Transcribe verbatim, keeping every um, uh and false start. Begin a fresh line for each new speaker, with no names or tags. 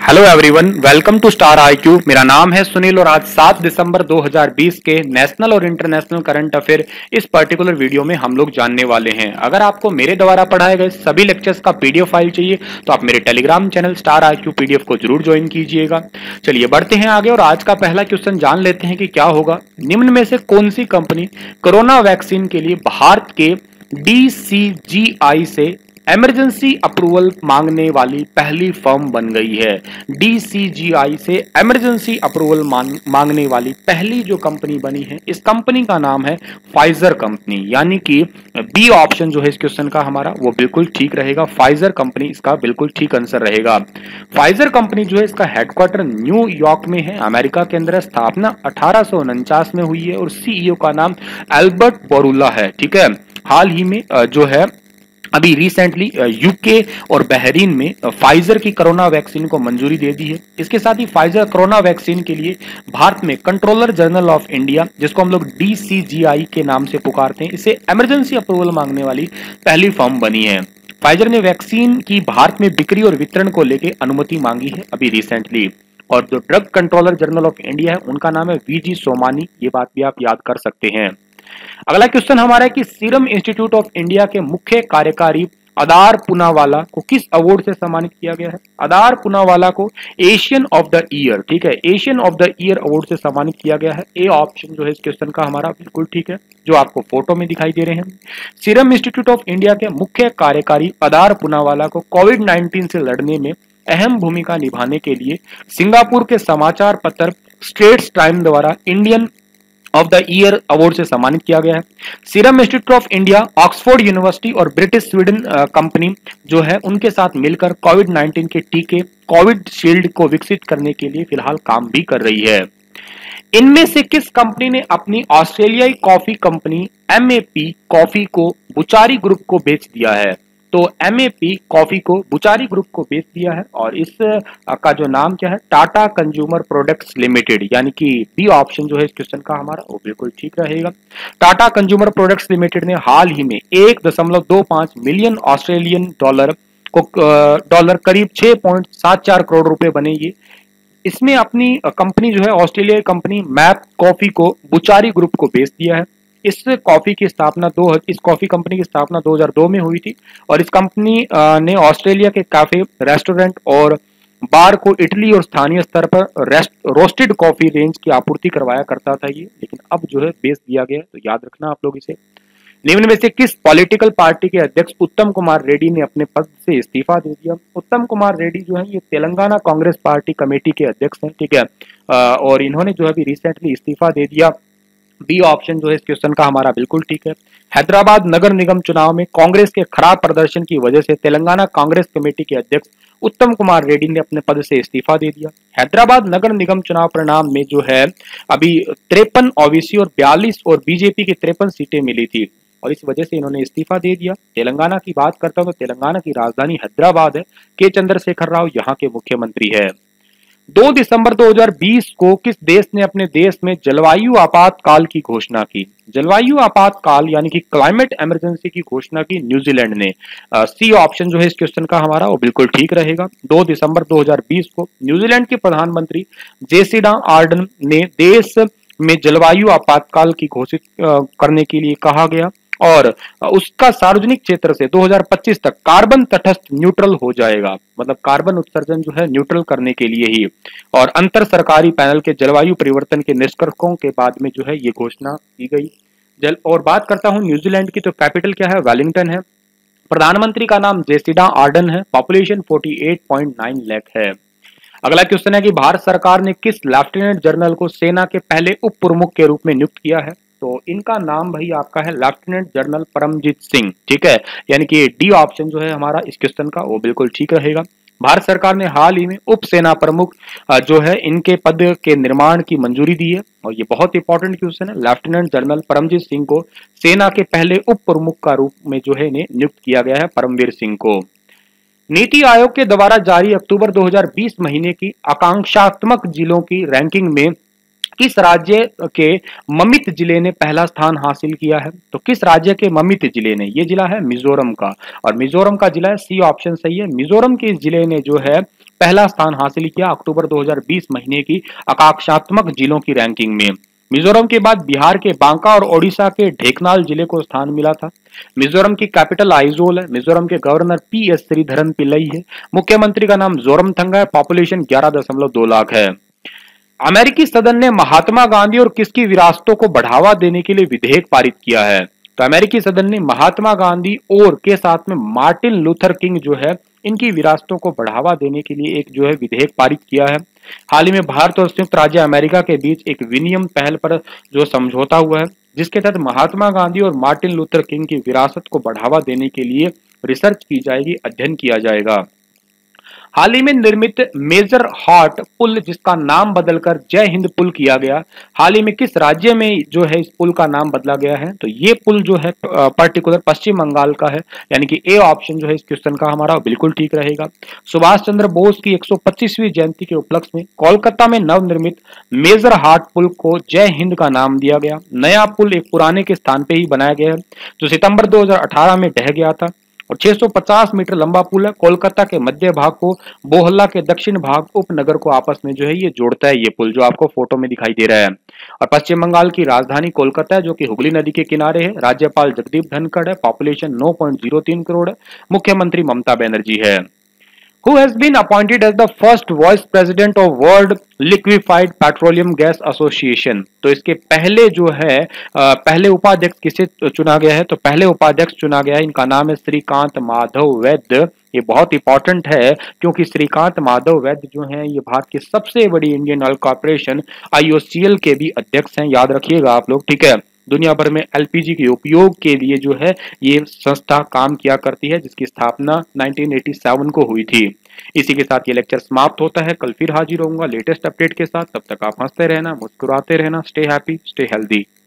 Hello everyone, welcome to star IQ. मेरा नाम है सुनील और आज सात दिसंबर दो हज़ार बीस के नेशनल और इंटरनेशनल करंट अफेयर इस पर्टिकुलर वीडियो में हम लोग जानने वाले हैं। अगर आपको मेरे द्वारा पढ़ाए गए सभी लेक्चर्स का पीडीएफ फाइल चाहिए तो आप मेरे Telegram channel star IQ PDF को जरूर ज्वाइन कीजिएगा। चलिए बढ़ते हैं आगे और आज का पहला क्वेश्चन जान लेते हैं कि क्या होगा। निम्न में से कौन सी कंपनी कोरोना वैक्सीन के लिए भारत के डीसीजीआई से इमरजेंसी अप्रूवल मांगने वाली पहली फर्म बन गई है। डीसीजीआई से इमरजेंसी अप्रूवल मांगने वाली पहली जो कंपनी बनी है, इस कंपनी का नाम है फाइजर कंपनी, यानी कि बी ऑप्शन जो है इस क्वेश्चन का हमारा वो बिल्कुल ठीक रहेगा। फाइजर कंपनी इसका बिल्कुल ठीक आंसर रहेगा। फाइजर कंपनी जो है इसका हेडक्वार्टर न्यूयॉर्क में है, अमेरिका के अंदर। स्थापना अठारह सौ उनचास में हुई है और सीईओ का नाम एल्बर्ट बोरुला है। ठीक है, हाल ही में जो है अभी रिसेंटली यूके और बहरीन में फाइजर की कोरोना वैक्सीन को मंजूरी दे दी है। इसके साथ ही फाइजर कोरोना वैक्सीन के लिए भारत में कंट्रोलर जनरल ऑफ इंडिया, जिसको हम लोग डीसीजीआई के नाम से पुकारते हैं, इसे इमरजेंसी अप्रूवल मांगने वाली पहली फर्म बनी है। फाइजर ने वैक्सीन की भारत में बिक्री और वितरण को लेकर अनुमति मांगी है अभी रिसेंटली। और जो drug controller general of India है उनका नाम है वीजी सोमानी, ये बात भी आप याद कर सकते हैं। अगला क्वेश्चन हमारा है कि सीरम इंस्टीट्यूट ऑफ इंडिया के मुख्य कार्यकारी अदार पूनावाला को किस अवार्ड से सम्मानित किया गया है। अदार पूनावाला को एशियन ऑफ द ईयर, ठीक है, Asian of the year award से सम्मानित किया गया है। ए ऑप्शन जो है इस क्वेश्चन का हमारा बिल्कुल ठीक है, जो आपको फोटो में दिखाई दे रहे हैं। सीरम इंस्टीट्यूट ऑफ इंडिया के मुख्य कार्यकारी अदार पूनावाला को कोविड नाइन्टीन से लड़ने में अहम भूमिका निभाने के लिए सिंगापुर के समाचार पत्र स्ट्रेट्स टाइम द्वारा Indian of the year award से सम्मानित किया गया है। Serum Institute of India, Oxford University और ब्रिटिश स्वीडन कंपनी जो है उनके साथ मिलकर कोविड नाइन्टीन के टीके कोविड शील्ड को विकसित करने के लिए फिलहाल काम भी कर रही है। इनमें से किस कंपनी ने अपनी ऑस्ट्रेलियाई कॉफी कंपनी एमएपी कॉफी को बुचारी ग्रुप को बेच दिया है। तो एमएपी कॉफी को बुचारी ग्रुप को बेच दिया है और इस का जो नाम क्या है, टाटा कंज्यूमर प्रोडक्ट्स लिमिटेड, यानी कि बी ऑप्शन जो है इस क्वेश्चन का हमारा वो बिल्कुल ठीक रहेगा। टाटा कंज्यूमर प्रोडक्ट्स लिमिटेड ने हाल ही में एक दशमलव दो पांच मिलियन ऑस्ट्रेलियन डॉलर को डॉलर करीब छह पॉइंट सात चार करोड़ रुपए बने ये इसमें अपनी कंपनी जो है ऑस्ट्रेलियाई कंपनी मैप कॉफी को बुचारी ग्रुप को बेच दिया है। इस कॉफी की स्थापना दो इस कॉफी कंपनी की स्थापना दो हज़ार दो में हुई थी और इस कंपनी ने ऑस्ट्रेलिया के काफे, रेस्टोरेंट और बार को इटली और स्थानीय स्तर पर रोस्टेड कॉफी रेंज की आपूर्ति करवाया करता था ये, लेकिन अब जो है बेच दिया गया है, तो याद रखना आप लोग इसे। निम्न में से किस पॉलिटिकल पार्टी के अध्यक्ष उत्तम कुमार रेड्डी ने अपने पद से इस्तीफा दे दिया। उत्तम कुमार रेड्डी जो है ये तेलंगाना कांग्रेस पार्टी कमेटी के अध्यक्ष हैं, ठीक है, और इन्होंने जो है अभी रिसेंटली इस्तीफा दे दिया। बी ऑप्शन जो है इस क्वेश्चन का हमारा बिल्कुल ठीक है। हैदराबाद नगर निगम चुनाव में कांग्रेस के खराब प्रदर्शन की वजह से तेलंगाना कांग्रेस कमेटी के अध्यक्ष उत्तम कुमार रेड्डी ने अपने पद से इस्तीफा दे दिया। हैदराबाद नगर निगम चुनाव परिणाम में जो है अभी तिरपन ओबीसी और बयालीस और बीजेपी की तिरपन सीटें मिली थी और इस वजह से इन्होंने इस्तीफा दे दिया। तेलंगाना की बात करता हूं तो तेलंगाना की राजधानी हैदराबाद है, के चंद्रशेखर राव यहाँ के मुख्यमंत्री है। दो दिसंबर दो हज़ार बीस को किस देश ने अपने देश में जलवायु आपातकाल की घोषणा की। जलवायु आपातकाल यानी कि क्लाइमेट इमरजेंसी की घोषणा की न्यूजीलैंड ने। सी ऑप्शन जो है इस क्वेश्चन का हमारा वो बिल्कुल ठीक रहेगा। दो दिसंबर दो हज़ार बीस को न्यूजीलैंड के प्रधानमंत्री जेसिडा आर्डन ने देश में जलवायु आपातकाल की घोषित करने के लिए कहा गया और उसका सार्वजनिक क्षेत्र से दो हज़ार पच्चीस तक कार्बन तटस्थ न्यूट्रल हो जाएगा, मतलब कार्बन उत्सर्जन जो है न्यूट्रल करने के लिए ही। और अंतर सरकारी पैनल के जलवायु परिवर्तन के निष्कर्षों के बाद में जो है ये घोषणा की गई। जल और बात करता हूं न्यूजीलैंड की, तो कैपिटल क्या है, वेलिंगटन है। प्रधानमंत्री का नाम जेसिडा आर्डन है। पॉपुलेशन अड़तालीस पॉइंट नौ लाख है। अगला क्वेश्चन है कि भारत सरकार ने किस लेफ्टिनेंट जनरल को सेना के पहले उप प्रमुख के रूप में नियुक्त किया है। तो इनका नाम भाई आपका है लेफ्टिनेंट जनरल परमजीत सिंह, ठीक है, यानी कि डी ऑप्शन जो है हमारा इस क्वेश्चन का वो बिल्कुल ठीक रहेगा। भारत सरकार ने हाल ही में उप सेना प्रमुख जो है इनके पद के निर्माण की मंजूरी दी है और ये बहुत इंपॉर्टेंट क्वेश्चन है। लेफ्टिनेंट जनरल परमजीत सिंह को सेना के पहले उप प्रमुख का रूप में जो है इन्हें नियुक्त किया गया है, परमवीर सिंह को। नीति आयोग के द्वारा जारी अक्टूबर दो हज़ार बीस महीने की आकांक्षात्मक जिलों की रैंकिंग में किस राज्य के ममित जिले ने पहला स्थान हासिल किया है। तो किस राज्य के ममित जिले ने, ये जिला है मिजोरम का और मिजोरम का जिला है, सी ऑप्शन सही है। मिजोरम के इस जिले ने जो है पहला स्थान हासिल किया अक्टूबर दो हज़ार बीस महीने की आकांक्षात्मक जिलों की रैंकिंग में। मिजोरम के बाद बिहार के बांका और ओडिशा के ढेंकनाल जिले को स्थान मिला था। मिजोरम की कैपिटल आइजोल है। मिजोरम के governor P S Sreedharan Pillai है। मुख्यमंत्री का नाम जोरमथंगा है। पॉपुलेशन ग्यारह दशमलव दो लाख है। अमेरिकी सदन ने महात्मा गांधी और किसकी विरासतों को बढ़ावा देने के लिए विधेयक पारित किया है? तो अमेरिकी सदन ने महात्मा गांधी और के साथ में मार्टिन लूथर किंग जो है इनकी विरासतों को बढ़ावा देने के लिए एक जो है विधेयक पारित किया है। हाल ही में भारत और संयुक्त राज्य अमेरिका के बीच एक विनियम पहल पर जो समझौता हुआ है, जिसके तहत महात्मा गांधी और मार्टिन लूथर किंग की विरासत को बढ़ावा देने के लिए रिसर्च की जाएगी, अध्ययन किया जाएगा। हाल ही में निर्मित मेजर हार्ट पुल, जिसका नाम बदलकर जय हिंद पुल किया गया, हाल ही में किस राज्य में जो है इस पुल का नाम बदला गया है? तो ये पुल जो है पर्टिकुलर पश्चिम बंगाल का है, यानी कि ए ऑप्शन जो है इस क्वेश्चन का हमारा बिल्कुल ठीक रहेगा। सुभाष चंद्र बोस की एक सौ पच्चीसवीं जयंती के उपलक्ष्य में कोलकाता में नवनिर्मित मेजर हार्ट पुल को जय हिंद का नाम दिया गया। नया पुल एक पुराने के स्थान पे ही बनाया गया है, जो सितंबर दो हज़ार अठारह में ढह गया था और छह सौ पचास मीटर लंबा पुल है। कोलकाता के मध्य भाग को बोहल्ला के दक्षिण भाग उपनगर को आपस में जो है ये जोड़ता है, ये पुल जो आपको फोटो में दिखाई दे रहा है। और पश्चिम बंगाल की राजधानी कोलकाता है, जो कि हुगली नदी के किनारे है। राज्यपाल जगदीप धनखड़ है। पॉपुलेशन नौ पॉइंट ज़ीरो तीन करोड़ है। मुख्यमंत्री ममता बनर्जी है। Who has been appointed as the first vice president of World Liquefied Petroleum Gas Association? तो इसके पहले जो है पहले उपाध्यक्ष किसे चुना गया है? तो पहले उपाध्यक्ष चुना गया है, इनका नाम है श्रीकांत माधव वैद्य। ये बहुत इंपॉर्टेंट है क्योंकि श्रीकांत माधव वैद्य जो है ये भारत की सबसे बड़ी Indian Oil Corporation I O C L के भी अध्यक्ष हैं, याद रखिएगा आप लोग, ठीक है। दुनिया भर में एल पी जी के उपयोग के लिए जो है ये संस्था काम किया करती है, जिसकी स्थापना उन्नीस सौ सत्तासी को हुई थी। इसी के साथ ये लेक्चर समाप्त होता है। कल फिर हाजिर होऊंगा लेटेस्ट अपडेट के साथ। तब तक आप हंसते रहना, मुस्कुराते रहना। Stay happy, stay healthy.